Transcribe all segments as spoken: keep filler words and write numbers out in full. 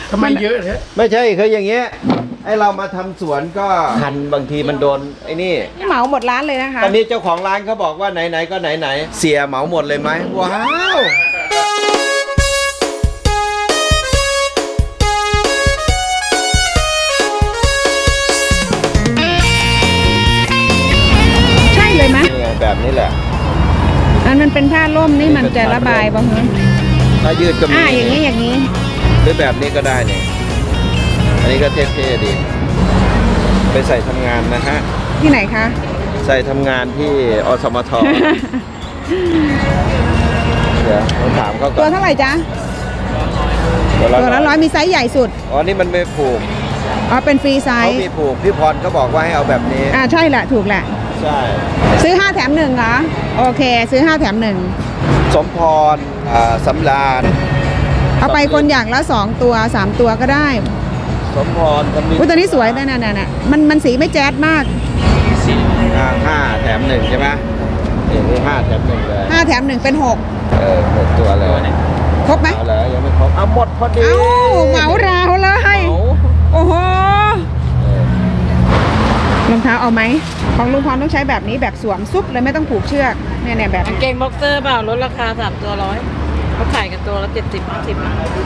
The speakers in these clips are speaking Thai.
ทำไมเยอะเนี่ยไม่ใช่คืออย่างเงี้ยไอเรามาทำสวนก็คันบางทีมันโดนไอ้นี่เหมาหมดร้านเลยนะคะตอนนี้เจ้าของร้านเขาบอกว่าไหนๆก็ไหนๆเสียเหมาหมดเลยไหมว้าวใช่เลยไหมแบบนี้แหละอันมันเป็นผ้าล่มนี่มันจะระบายบ้างเหรอถ้ายืดก็มีอ่าอย่างนี้อย่างนี้หรือแบบนี้ก็ได้เนี่ยอันนี้ก็เท่ๆดีไปใส่ทำงานนะฮะที่ไหนคะใส่ทำงานที่อสมทเดี๋ยวต้องถามเขาก่อนตัวเท่าไหร่จ๊ะตัวละร้อยมีไซส์ใหญ่สุดอ๋อนี่มันไม่ผูกอ๋อเป็นฟรีไซส์เขามีผูกพี่พรเขาบอกว่าให้เอาแบบนี้อ่าใช่แหละถูกแหละใช่ซื้อห้าแถมหนึ่งเหรอโอเคซื้อห้าแถมหนึ่งสมพรอ่าสำราญเอาไปคนอย่างละสองตัวสามตัวก็ได้สมพรกำลังอุ้ยตัวนี้สวยนะน่ะน่ะมันมันสีไม่แจ๊ดมากห้าแถมหนึ่งใช่ไหมนี่ห้าแถมหนึ่งเลยห้าแถมหนึ่งเป็นหกเออหกตัวเลยครบไหมเอาเลยยังไม่ครบเอาหมดพอดีเอ้าเหมาราวเลยโอ้โหรองเท้าเอาไหมของลุงพรต้องใช้แบบนี้แบบสวมซุปเลยไม่ต้องผูกเชือกเนี่ยเนี่ยแบบกางเกงบ็อกเซอร์เปล่าลดราคาสามตัวร้อยเขาขายกันตัวละเจ็ดสิบห้าสิบ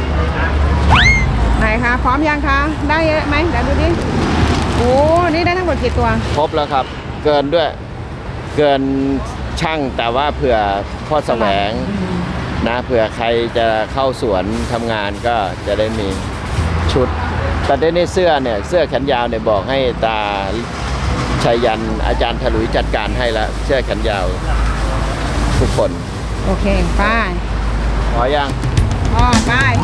ไหนคะพร้อมยังคะได้เยอะไหมเดี๋ยวดูดิโอ้นี่ได้ทั้งหมดกี่ตัวครบแล้วครับเกินด้วยเกินช่างแต่ว่าเผื่อพ่อแสวงนะเผื่อใครจะเข้าสวนทำงานก็จะได้มีชุดแต่ได้ในเสื้อเนี่ยเสื้อแขนยาวเนี่ยบอกให้ตาชัยยันอาจารย์ถลุยจัดการให้แล้วเสื้อแขนยาวทุกคนโอเคไปพอยังอ๋อไปไป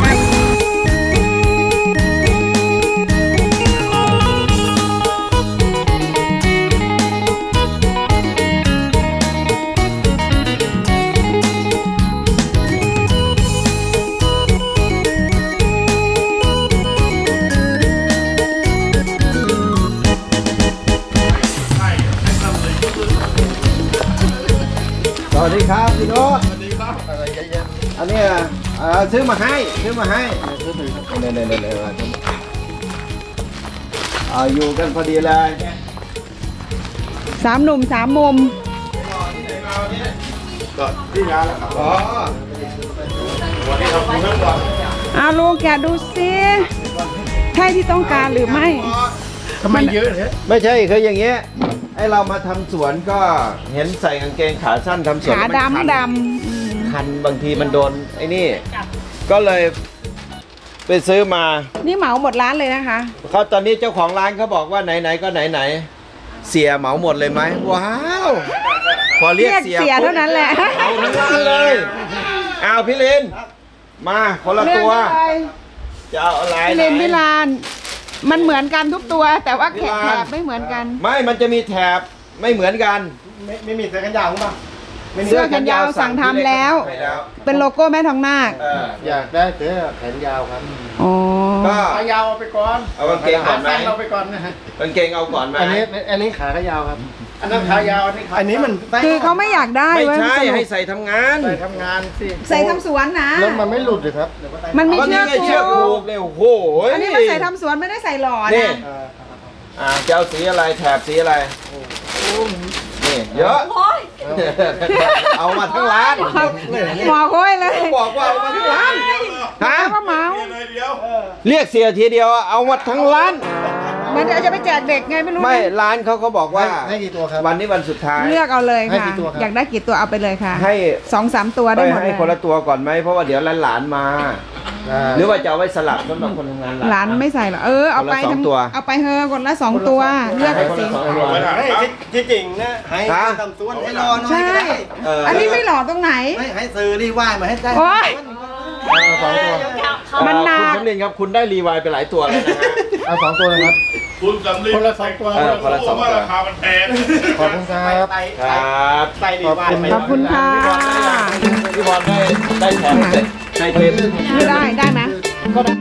สวัสดีครับพี่โน้ตสวัสดีครับอะไรเยอะๆอันนี้ซื้อมาให้ซื้อมาให้เนี่ยเนี่ยเนี่ยเนี่ยอยู่กันพอดีเลยสามหนุ่มสามมุมก็ที่งานแล้วครับอ๋อวันนี้เราคุยเรื่องก่อนเอาลุงแกดูซิใช่ที่ต้องการหรือไม่ทำไมเยอะเนี่ยไม่ใช่คืออย่างเงี้ยไอเรามาทำสวนก็เห็นใส่กางเกงขาสั้นทำสวนขาดำดำคันบางทีมันโดนไอ้นี่ก็เลยไปซื้อมานี่เหมาหมดร้านเลยนะคะเขาตอนนี้เจ้าของร้านเขาบอกว่าไหนๆก็ไหนๆเสียเหมาหมดเลยไหมว้าวพอเรียกเสียเท่านั้นแหละเอาทั้งร้านเลยเอาพี่ลินมาคนละตัวจะเอาอะไรพี่ลินพี่ลานมันเหมือนกันทุกตัวแต่ว่าแถบไม่เหมือนกันไม่มันจะมีแถบไม่เหมือนกันไม่ไม่มีเสื้อกันยาวมั้งเสื้อแขนยาวสั่งทำแล้วเป็นโลโก้แม่ทองนาคอยากได้เสื้อแขนยาวครับอ๋อก็ขายาวเอาไปก่อนเอากางเกงก่อนไหมเอาไปก่อนนะฮะกางเกงเอาก่อนไหมอันนี้อันนี้ขาขายาวครับอันนั้นขายาวอันนี้อันนี้มันคือเขาไม่อยากได้ไม่ใช่ให้ใส่ทำงานใส่ทำงานสิใส่ทำสวนนะแล้วมันไม่หลุดเลยครับมันมีเชือกเชือกผูกเลยโอ้โหอันนี้มันใส่ทำสวนไม่ได้ใส่หล่อนะอ่าจะเอาสีอะไรแถบสีอะไรนี่เยอะเอามาทั้งร้านหมอค้อยเลยบอกว่าเอามาทั้งร้านฮะว่าเมาเรียกเสียทีเดียวเอามาทั้งร้านมันเดี๋ยวจะไปแจกเด็กไงไม่รู้ไม่ร้านเขาเขาบอกว่าให้กี่ตัวครับวันนี้วันสุดท้ายเลือกเอาเลยค่ะอยากได้กี่ตัวเอาไปเลยค่ะให้สองสามตัวได้หมดเลยให้คนละตัวก่อนไหมเพราะว่าเดี๋ยวหลานมาหรือว่าจะเอาไว้สลับสำหรับคนทำงานหลานไม่ใส่หรอเออเอาไปทั้งตัวเอาไปเฮอคนละสองตัวเลือกเอาสิที่จริงนะให้ทำสวนให้รอหน่อยก็ได้อันนี้ไม่หล่อตรงไหนให้ซื้อรีวายมาให้ได้สองตัวมันหนักคุณสำเร็จครับคุณได้รีวายไปหลายตัวแล้วนะฮะเอาสองตัวเลยครับคุณสำเร็จคนละสองตัวคนละสองตัวราคามันแพงขอบคุณครับครับใส่รีวายขอบคุณค่ะพี่บอลได้ได้แถมได้เทปไม่ได้ได้ไหมก็ได้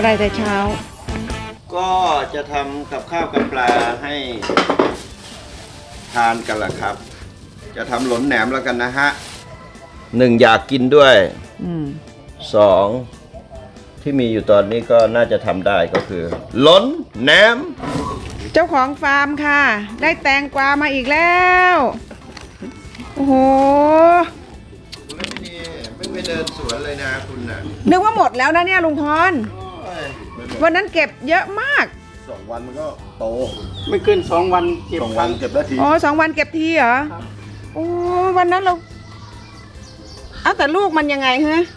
อะไรแต่เช้าก็จะทำกับข้าวกับปลาให้ทานกันละครับ จะทำหลนแหนมแล้วกันนะฮะหนึ่งอยากกินด้วยอืมสองที่มีอยู่ตอนนี้ก็น่าจะทำได้ก็คือหล้นแหนมเจ้าของฟาร์มค่ะ ได้แตงกวามาอีกแล้วโอ้โหไม่ดีไม่ไปเดินสวนเลยนะคุณนะนึกว่าหมดแล้วนะเนี่ยลุงพรวันนั้นเก็บเยอะมากสองวันมันก็โตไม่เกินสองวันเก็บสองวันเก็บได้ทีอ๋อสองวันเก็บทีเหรอโอ้วันนั้นเราเอาแต่ลูกมันยังไงฮะ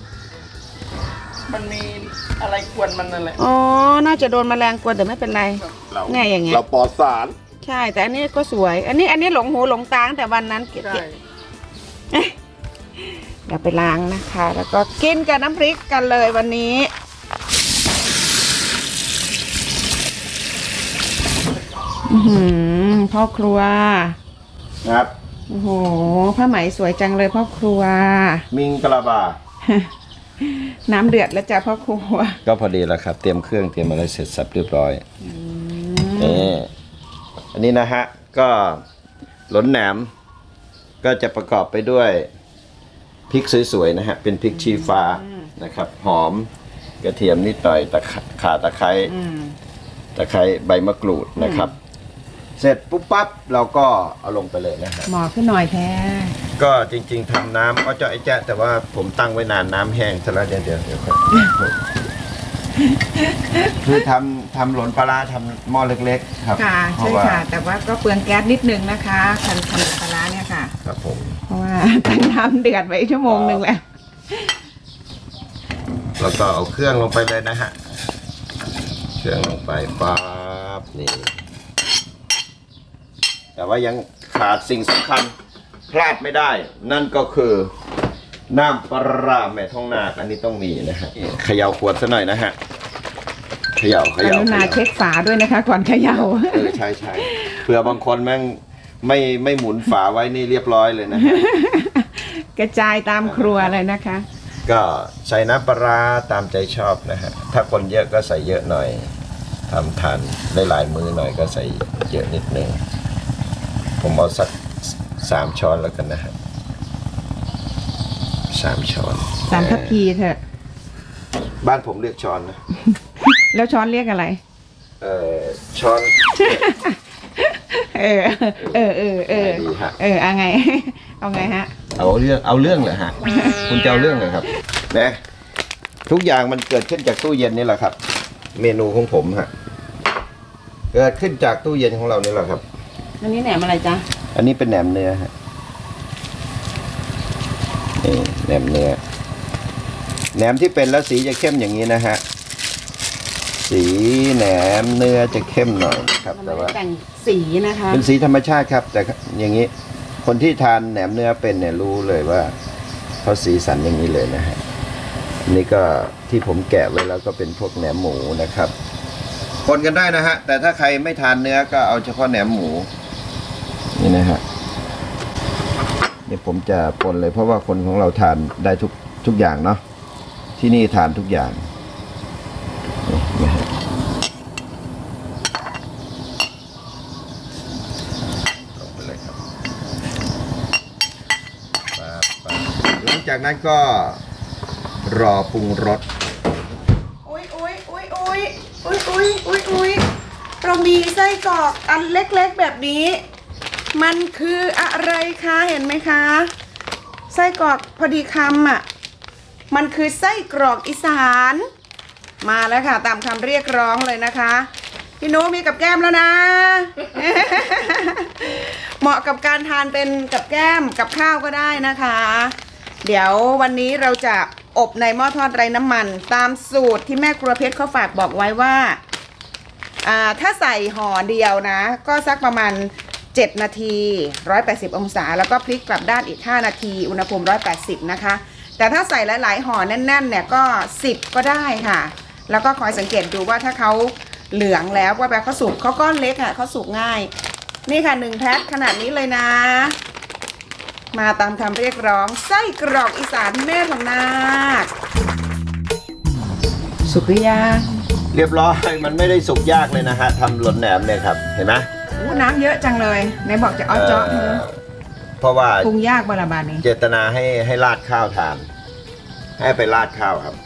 มันมีอะไรกวนมันนั่นแหละอ๋อน่าจะโดนแมลงกวนแต่ไม่เป็นไรเราเนี่ยอย่างเงี้ยเราปลอดสารใช่แต่อันนี้ก็สวย อันนี้อันนี้หลงหูหลงตาตั้งแต่วันนั้นเก็บใช่เอ๊ะเดี๋ยวไปล้างนะคะ แล้วก็กินกับน้ำพริกกันเลยวันนี้อื้อหือพ่อครัวครับโอ้โหผ้าไหมสวยจังเลยพ่อครัวมิงกะลาบาน้ำเดือดแล้วจ้ะพ่อครัวก็พอดีแล้วครับ เตรียมเครื่องเตรียมอะไรเสร็จสับเรียบร้อยนี่อันนี้นะฮะก็หลนแหนม ก็จะประกอบไปด้วยพริกสวยๆนะฮะเป็นพริกชี้ฟ้านะครับ หอมกระเทียมนิดหน่อยตะข่าตะไคร้ตะไคร้ใบมะกรูดนะครับ เสร็จปุ๊บปั๊บเราก็เอาลงไปเลยนะฮะหมอขึ้นหน่อยแท้ก็จริงๆทำน้ำก็จะไอ้แจ๊ะแต่ว่าผมตั้งไว้นานน้ำแห้งซะแล้วเดี๋ยวเดี๋ยวเดี๋ยวค่อยคือทำทำหลนปลาร้าทำหม้อเล็กๆครับค่ะเพใช่ราะว่าค่ะ แต่ว่าก็เปลืองแก๊สนิดนึงนะคะคันคันปลาร้าเนี่ยค่ะครับผมเพราะว่าตั้งน้ำเดือดไว้ชั่วโมงหนึ่งแล้วแล้วก็เอาเครื่องลงไปเลยนะฮะเครื่องลงไปปั๊บนี่แต่ว่ายังขาดสิ่งสำคัญพลาดไม่ได้ นั่นก็คือน้ำปลาร้าแม่ท้องนาคอันนี้ต้องมีนะฮะเขย่าขวดซะหน่อยนะฮะเขย่าเขกย่ารุณาเขย่าเช็คฝาด้วยนะคะ ก่อนเขย่าเออใช่ใช่เผื่อบางคนแม่งไม่ไม่หมุนฝาไว้นี่เรียบร้อยเลยนะฮะกระจายตามครัวเลยนะคะก็ใส่น้ำปลาร้าตามใจชอบนะฮะถ้าคนเยอะก็ใส่เยอะหน่อยทำทานได้หลายมือหน่อยก็ใส่เยอะนิดนึงผมเอาสักสามช้อนแล้วกันนะฮะสามช้อนสามทัพพีเถอะบ้านผมเรียกช้อนนะแล้วช้อนเรียกอะไรเออช้อนเออ เออเออเออดีฮะเออเอาไง เอาไงฮะเอาเรื่องเอาเรื่องเลยฮะ คุณจะเอาเรื่องเลยครับนะทุกอย่างมันเกิดขึ้นจากตู้เย็นนี่แหละครับ เมนูของผมฮะเกิดขึ้นจากตู้เย็นของเรานี่แหละครับอันนี้แหนมอะไรจ๊ะอันนี้เป็นแหนมเนื้อฮะนี่แหนมเนื้อแหนมที่เป็นแล้วสีจะเข้มอย่างนี้นะฮะสีแหนมเนื้อจะเข้มหน่อยครับ แต่ว่าแต่งสีนะคะเป็นสีธรรมชาติครับ แต่อย่างนี้คนที่ทานแหนมเนื้อเป็นเนี่ยรู้เลยว่าเขาสีสันอย่างนี้เลยนะฮะอันนี้ก็ที่ผมแกะไว้แล้วก็เป็นพวกแหนมหมูนะครับคนกันได้นะฮะแต่ถ้าใครไม่ทานเนื้อก็เอาเฉพาะแหนมหมูนี่นะฮะนี่ผมจะปนเลยเพราะว่าคนของเราทานได้ทุกทุกอย่างเนาะที่นี่ทานทุกอย่างนี่นะฮะลงไปเลยครับปั๊บปั๊บหลังจากนั้นก็รอปรุงรสอุ้ยอุ้ยอุ้ยอุ้ยอุ้ยอุ้ยอุ้ยอุ้ยเรามีไส้กรอกอันเล็กๆแบบนี้ มันคืออะไรคะเห็นไหมคะ ไส้กรอกพอดีคำอ่ะ มันคือไส้กรอกอีสาน มาแล้วค่ะตามคำเรียกร้องเลยนะคะ พี่โน้มีกับแก้มแล้วนะ เหมาะกับการทานเป็นกับแก้มกับข้าวก็ได้นะคะ เดี๋ยววันนี้เราจะอบในหม้อทอดไร้น้ำมันตามสูตรที่แม่ครัวเพชรเขาฝากบอกไว้ว่าอ่าถ้าใส่ห่อเดียวนะ ก็สักประมาณเจ็ดนาทีหนึ่งร้อยแปดสิบองศาแล้วก็พลิกกลับด้านอีกห้านาทีอุณหภูมิหนึ่งร้อยแปดสิบนะคะแต่ถ้าใส่หลายๆห่อแน่นๆเนี่ยก็สิบก็ได้ค่ะ แล้วก็คอยสังเกตดูว่าถ้าเขาเหลืองแล้วว่าแบบเขาสุกเขาก้อนเล็กอ่ะเขาสุกง่ายนี่ค่ะหนึ่งแพ็คขนาดนี้เลยนะมาตามคำเรียกร้องไส้กรอกอีสานแม่ทองนาคสุกหรือยังเรียบร้อยมันไม่ได้สุกยากเลยนะฮะทำหล่นแหนมเนี่ยครับเห็นไหมอู้น้ำเยอะจังเลยไหนบอกจะเอาเจาะเอ่อเพราะว่าปรุงยากบาลาบานี้เจตนาให้ให้ราดข้าวทาน ให้ไปราดข้าวครับ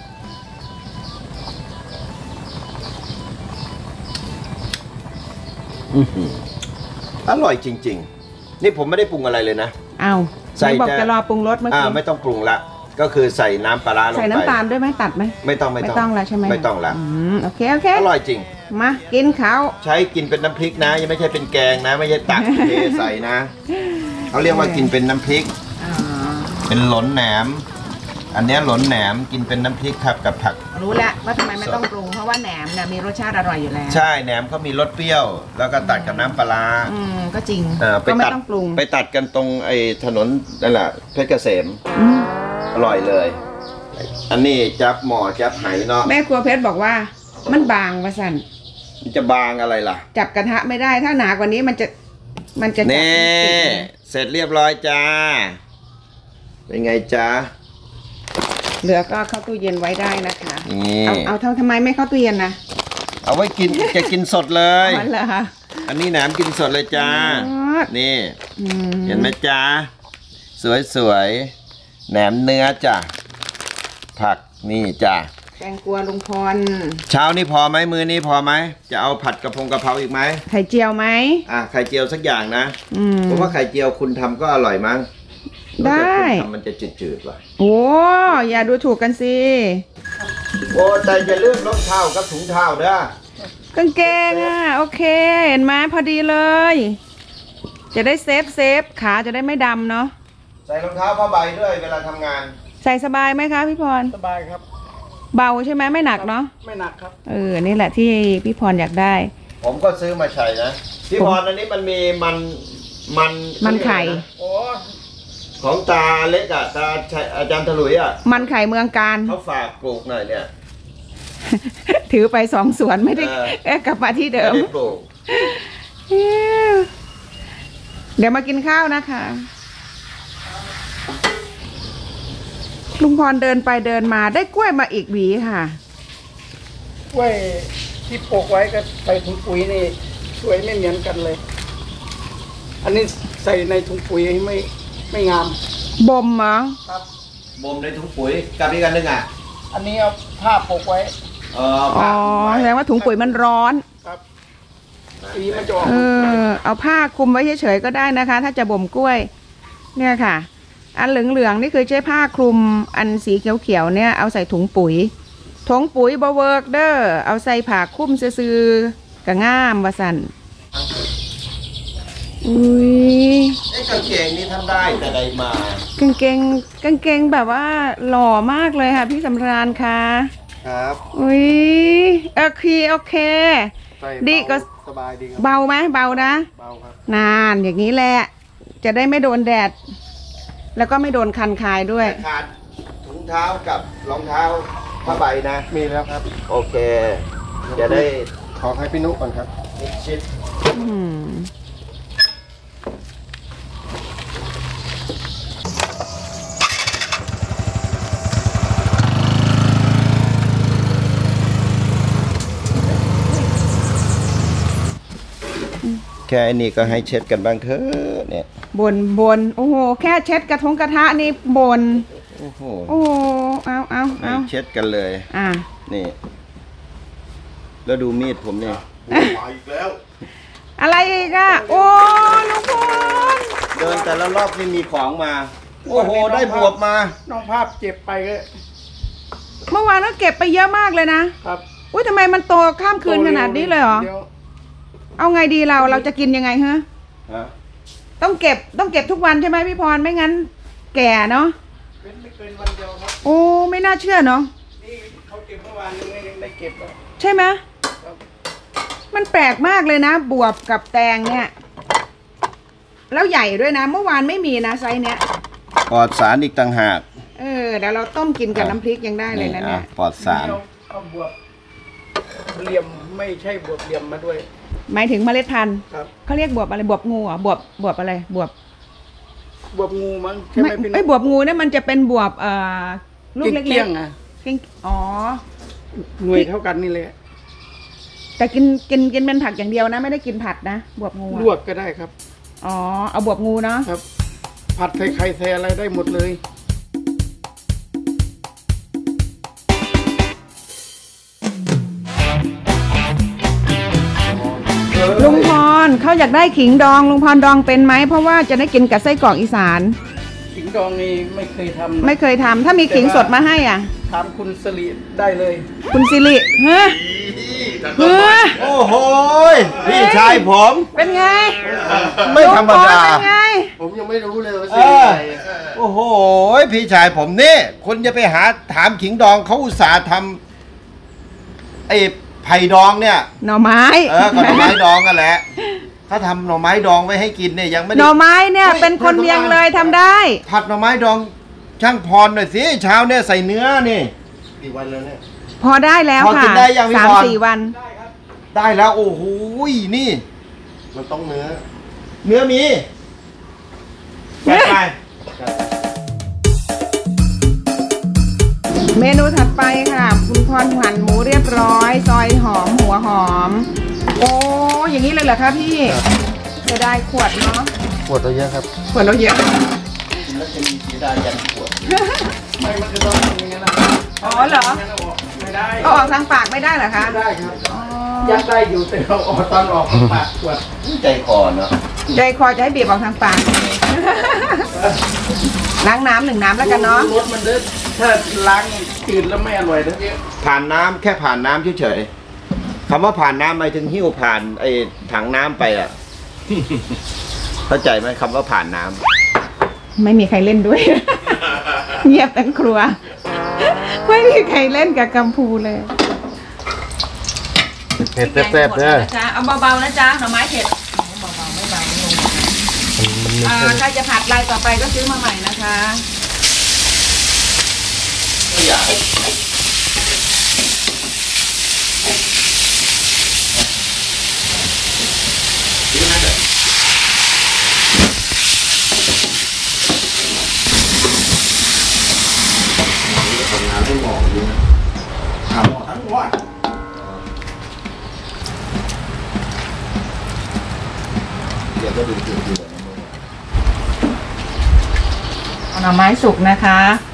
อื้อหืออร่อยจริงๆนี่ผมไม่ได้ปรุงอะไรเลยนะเอาใส่ไหนบอกแต่จะรอปรุงรสเมื่ออ่ากี้ไม่ต้องปรุงละก็คือใส่น้ำปลาร้าลงไปใส่น้ำตาลด้วยไหมตัดไหมไม่ต้องไม่ไม่ต้องต้องแล้วใช่ไหมไม่ต้องละอืมโอเคโอเคอร่อยจริงมากินข้าวใช้กินเป็นน้ำพริกนะ ยังไม่ใช่เป็นแกงนะ ไม่ใช่ตัก เทใส่นะเขาเรียกว่ากินเป็นน้ำพริกอ่าเป็นหลนแหนม อันเนี้ยหลนแหนมกินเป็นน้ำพริกครับกับผักรู้แล้วว่าทำไมไม่ต้องปรุงเพราะว่าแหนมเนี่ยมีรสชาติอร่อยอยู่แล้วใช่แหนมเขามีรสเปรี้ยว แล้วก็ตัดกับน้ำปลาร้าอืมก็จริงเออไปก็ไม่ตัดต้องปรุงไปตัดกันตรงไอ้ถนนนั่นแหละเพชรเกษมอืมอร่อยเลย อันนี้จับหม้อจับไหเนาะแม่ครัวเพชรบอกว่า มันบางวะสันมันจะบางอะไรล่ะจับกระทะไม่ได้ถ้าหนากว่านี้มันจะมันจะจับนี่ไม่ติดไงเสร็จเรียบร้อยจ้า เป็นไงจ้าเหลือก็เข้าตู้เย็นไว้ได้นะคะนี่เอาเอาเท่าทำไมไม่เข้าตู้เย็นนะเอาไว้กิน จะกินสดเลยมันเหรอคะอันนี้แหนมกินสดเลยจ้าอ๋อนี่อืมเห็นไหมจ้า สวยสวยๆแหนมเนื้อจ้ะ ผักนี่จ้ะแตงกวาลุงพรเช้านี้พอไหมมือนี้พอไหม จะเอาผัดกระพงกระเพราอีกไหมไข่เจียวไหมอ่ะไข่เจียวสักอย่างนะอืมเพราะว่าไข่เจียวคุณทำก็อร่อยมั้งได้แต่คุณทำมันจะจืดๆว่ะโอ้อย่าดูถูกกันสิโอ้แต่อย่าลืมรองเท้ากับถุงเท้าเด้อกางเกงอ่ะโอเค เห็นไหมพอดีเลย จะได้เซฟเซฟขาจะได้ไม่ดำเนาะใส่รองเท้าผ้าใบด้วยเวลาทำงานใส่สบายไหมคะพี่พรสบายครับเบาใช่ไหมไม่หนักเนาะไม่หนักครับเออนี่แหละที่พี่พรอยากได้ผมก็ซื้อมาใช้นะพี่พรอันนี้มันมีมันมันมันไข่โอ้ของตาเล็กอ่ะตาชัยอาจารย์ถลุยอ่ะมันไข่เมืองการเขาฝากปลูกหน่อยเนี่ยถือไปสองสวนไม่ได้เออเอ๊ะกลับมาที่เดิไม่มได้ปลูกเดี๋ยวมากินข้าวนะคะ ลุงพรเดินไปเดินมาได้กล้วยมาอีกหวีค่ะกล้วยที่ปลูกไว้ก็ใส่ถุงปุ๋ยนี่สวยไม่เหมือนกันเลย อันนี้ใส่ในถุงปุ๋ยไม่ไม่งามบ่มเหรอครับบ่มในถุงปุ๋ยกับอีกอันหนึงอ่ะอันนี้เอาผ้าปกไว้เอออ๋ผ้าอคลุมไว้แสดงว่าถุงปุ๋ยมันร้อนครับปีมันจะออกเออ เอาผ้าคลุมไว้เฉยๆก็ได้นะคะ ถ้าจะบ่มกล้วย เนี่ยค่ะ อันเหลืองๆนี่คือใช้ผ้าคลุม อันสีเขียวๆเนี่ยเอาใส่ถุงปุ๋ยถุงปุ๋ยบเวิร์กเด้อเอาใส่ผ้าคลุมซื่อๆกะง่ามว่าสันอุ้ยไอ้กางเกงนี่ท่านได้แต่ใดมากางเกงกางเกงแบบว่าหล่อมากเลยค่ะพี่สำราญค่ะครับอุ้ยโอเคโอเคใส่ดีก็สบายดีครับเบาไหมเบานะเบาครับนานอย่างนี้แหละ จะได้ไม่โดนแดด แล้วก็ไม่โดนคันคายด้วยแต่ขาดถุงเท้ากับรองเท้าผ้าใบนะมีแล้วครับโอเค จะได้ขอให้พี่นุก่อนครับมิดชิดอืมแค่นี้ก็ให้เช็ดกันบ้างเถอะเนี่ยบนบนโอ้โห แค่เช็ดกระทงกระทะนี่บนโอ้โหโอ้โหเอาเอาให้เอาเช็ดกันเลยอ่ะนี่ แล้วดูมีดผมนี่มาอีกแล้วอะไรอีกอ่ะ โอ้ลุงพลเดินแต่ละรอบนี่มีของมา โอ้โห ได้บวบมาน้องภาพเจ็บไปก็เมื่อวานก็เก็บไปเยอะมากเลยนะครับ อุ้ยทำไมมันโตข้ามคืนขนาดนี้เลยเหรอดี๋วเอาไงดีเราเราจะกินยังไงฮะฮะต้องเก็บต้องเก็บทุกวันใช่ไหมพี่พรไม่งั้น แก่เนาะเว้นไม่เกินวันเดียวครับโอ้ไม่น่าเชื่อเนาะนี่เขาเก็บเมื่อวานยังไม่ยังได้เก็บเลยใช่ไหมครับมันแปลกมากเลยนะ บวบกับแตงเนี่ย แล้วใหญ่ด้วยนะ เมื่อวานไม่มีนะไซส์เนี้ยปลอดสารอีกต่างหากเออเดี๋ยวเราต้มกินกับอ่ะน้ำพริกยังได้เลยนะเนี่ยอ่ะปลอดสารเอาเอาบวบเหลี่ยมไม่ใช่บวบเหลี่ยมมาด้วยหมายถึงเมล็ดพันธุ์ครับเขาเรียกบวบอะไรบวบงูเหรอ่ะบวบบวบอะไรบวบบวบงูมั้งใช่ไหมไม่พี่นุไอ้ยบวบงูเนี่ยมันจะเป็นบวบเอ่อลูกเล็กๆเกี้ยงๆอ่ะเกี้ยงอ๋อหน่วยเท่ากันนี่แหละแต่กินกินกินเป็นผักอย่างเดียวนะ ไม่ได้กินผัดนะบวบงูอะลวกก็ได้ครับอ๋อเอาบวบงูเนาะครับ ผัดใส่ไข่ใส่อะไรได้หมดเลยลุงพรเขาอยากได้ขิงดองลุงพรดองเป็นไหมเพราะว่าจะได้กินกับไส้กรอกอีสานขิงดองนี่ไม่เคยทำไม่เคยทำถ้ามีขิงสดมาให้อ่ะถามคุณสลีได้เลยคุณสิริเฮ้ยเฮ้ยโอ้โหพี่ชายผมเป็นไงไม่ธรรมดาลุงพเป็นไงผมยังไม่รู้เลยว่าเอสีออะไรโอ้โหพี่ชายผมนี่คุณจะไปหาถามขิงดองเขาอุตส่าห์ทำไอ้ไผ่ดองเนี่ยหน่อไม้เออก็หน่อไม้ดองกันแหละถ้าทำหน่อไม้ดองไว้ให้กินเนี่ยยังไม่หได้น่อไม้เนี่ยเป็นคนเมียงเลยทำได้ผัดหน่อไม้ดองช่างพรหน่อยสิเช้าเนี่ยใส่เนื้อนี่กี่วันแล้วเนี่ยพอได้แล้วพอกิค่ะนได้ยังพี่สามพรสี่วันได้แล้วโอ้โหนี่มันต้องเนื้อเนื้อมีแกะไปเมนูถัดไปค่ะคุณพรหั่นหมูเรียบร้อย ซอยหอมหัวหอม โอ้อย่างนี้เลยเหรอคะพี่จะได้ขวดเนาะปวดตัวเยอะครับขวดเราเยอะกินแล้วจะมีสีดายันขวดไม่มันจะต้องอย่างนี้นะอ๋อเหรอไม่ได้เอาออกทางปากไม่ได้เหรอคะไม่ได้ครับอ๋อยัดได้อยู่แต่เราออกตอนออกปากขวดใจคอเนาะใจคอจะให้บีบออกทางปาก ล้างน้ำหนึ่งน้ำแล้วกันเนาะรสมันเด้อถ้าล้างจืดแล้วไม่อร่อยนะผ่านน้ำแค่ผ่านน้ำเฉยๆคำว่าผ่านน้ำหมายถึงหิ้วผ่านไอ้ถังน้ำไปอ่ะ เข้าใจไหมคำว่าผ่านน้ำไม่มีใครเล่นด้วย เงียบทั้งครัว ไม่มีใครเล่นกับกัมพูเลยเผ็ดแซ่บๆเด้อเอาเบาๆนะจ๊ะหน่อไม้เผ็ดเบาๆไม่เบาลงอ่าใครจะผัดลายต่อไปก็ซื้อมาใหม่นะคะไม่อยากทำงานให้หมอดีนะหาหมอทั้งวันเดี๋ยวก็ดูดูดูเอาหน่อไม้สุกนะคะ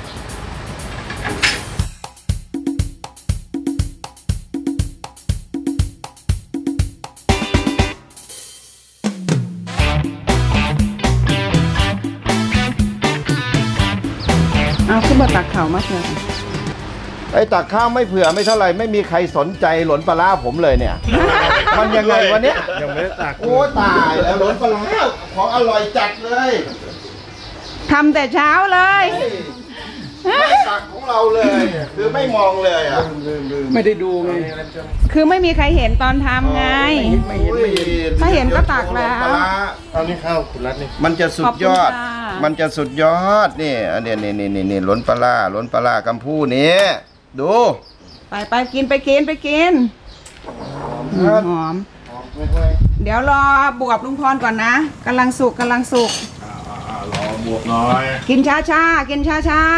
เอาขึ้นมาตักเข่ามาเถอะไอ้ตักข้าวไม่เผื่อไม่เท่าไหร่ไม่มีใครสนใจหลนปลาร้าผมเลยเนี่ย มันยังไงวะเนี่ยยังไม่ได้ตักโอ้ตายแล้วหลนปลาร้าของอร่อยจัดเลยทำแต่เช้าเลยไม่ตักของเราเลย คือไม่มองเลยอ่ะลืมลืมไม่ได้ดูไงคือไม่มีใครเห็นตอนทำไงไม่เห็นไม่เห็นถ้าเห็นก็ตักแล้วหนปลาร้าตอนนี้ข้าวคุณรัตนี่มันจะสุดยอดขอบคุณค่ะมันจะสุดยอดนี่อันเนี้ยนี่นี่นี่นี่หลนปลาร้าหลนปลาร้ากัมพูนี่ดูไปไปกินไปกินไปกินหอมไม่ค่อยเดี๋ยวรอบวบลุงพรก่อนนะกำลังสุกกำลังสุกอ่ารอบวกน้อยกินช้าช้าๆกินช้าช้า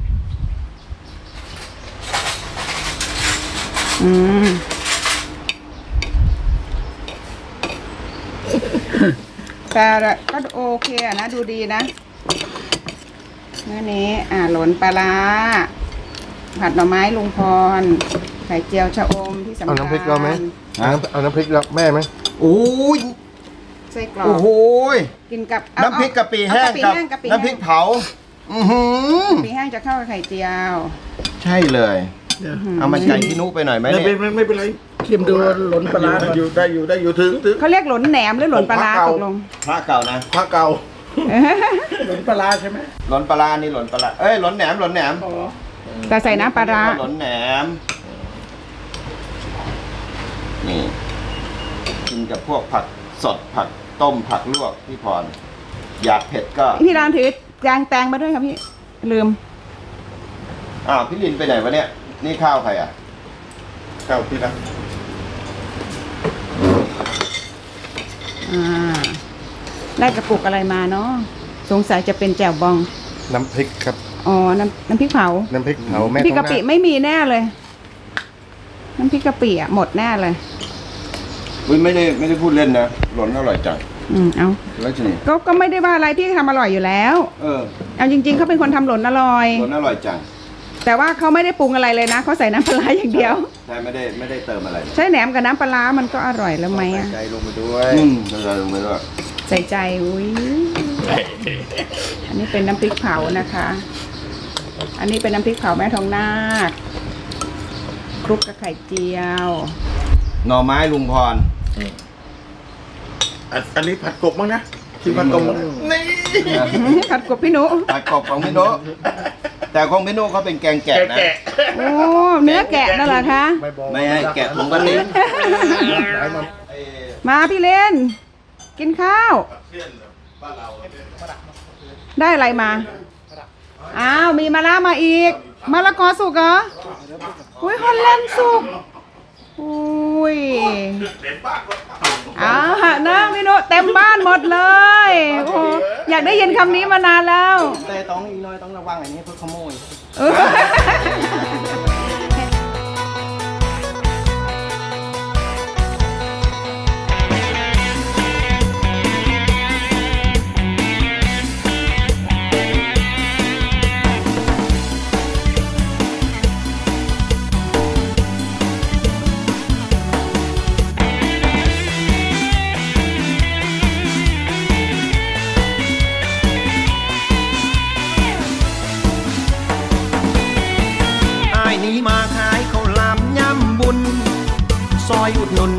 ๆอืม แต่ก็โอเคอะนะดูดีนะเนื้อนี้อ่าหลนปลาร้าผัดหน่อไม้ลุงพรไข่เจียวชะอมที่สำคัญเอาน้ำพริกเราไหมเอาน้ำพริกเราแม่ไหมโอ้ยไส้กรอโอ้กโหกินกับน้ำพริกกะปิแห้งเอากับกะปิน้ำพริกเผาอือหือกะปิแห้งจะเข้ากับไข่เจียวใช่เลยเดี๋ยวเอามาไก่ที่นุไปหน่อยไหมไม่เนี่ยเป็นไม่เป็นไรเค็มดูหล่นปลาร้าก่อนอยู่ได้อยู่ได้อยู่ถึงถึงเขาเรียกหลนแหนมหรือหลนปลาร้าตกลงพระเก่านะผ้าเก่าหล่นปลาร้าใช่ไหมหลนปลาร้านี่หลนปลาร้าเอ้ยหลนแหนมหลนแหนมอ๋อแต่ใส่น้ำปลาร้าหลนแหนมนี่กินกับพวกผักสดผักต้มผักลวกพี่พรอยากเผ็ดก็พี่รานถือแจงแตงมาด้วยครับพี่ลืมอ้าวพี่ลินไปไหนวะเนี่ยนี่ข้าวใครอ่ะเก่าที่รักอ่าได้กระปุกอะไรมาเนาะสงสัยจะเป็นแจ่วบองน้ำพริกครับอ๋อน้ำน้ำพริกเผาน้ำพริกเผาแม่พี่กะปิทองนาคไม่มีแน่เลยน้ำพริกกะปิอะหมดแน่เลยอุ้ยไม่ได้ไม่ได้พูดเล่นนะหล่นอร่อยจังอืมเอาแล้วทีนี้ก็ก็ไม่ได้ว่าอะไรพี่ทำอร่อยอยู่แล้วเออเอาจริง ๆเขาเป็นคนทำหล่นอร่อยหล่นอร่อยจังแต่ว่าเขาไม่ได้ปรุงอะไรเลยนะเขาใส่น้ำปลาร้าอย่างเดียวใช่ไม่ได้ไม่ได้เติมอะไรใช้แหนมกับน้ำปลาร้ามันก็อร่อยแล้วไหมใส่อะใจลงไปด้วยอืมใส่ลงไปด้วยใส่ใจอุ้ยอันนี้เป็นน้ำพริกเผานะคะ อันนี้เป็นน้ำพริกเผาแม่ทองนาคคลุกกับไข่เจียวหน่อไม้ลุงพรอันอันนี้ผัดกบมั้งนะชิมผัดกบนี่ผัดกบพี่หนุผัดกบของพี่โนแต่ของพี่โนเขาเป็นแกงแกะนะแกะโอ้เนื้อแกะนั่นเหรอคะไม่บอกไม่ให้แกะถุงพลาสติกมาพี่เลนกินข้าว ได้อะไรมา อ้าว มีมะระมาอีกมะละกอสุกเหรอ อุ้ยฮอลแลนด์สุก อุ้ยอ้าวนะพี่นุเต็มบ้านหมดเลย โอ้อยากได้ยินคำนี้มานานแล้วแต่ต้องอีน้อยต้องระวังอันนี้เพื่อขโมยเอออ้ายนี้มาขายข้าวหลามย่ำบุญ ซอยอุดหนุน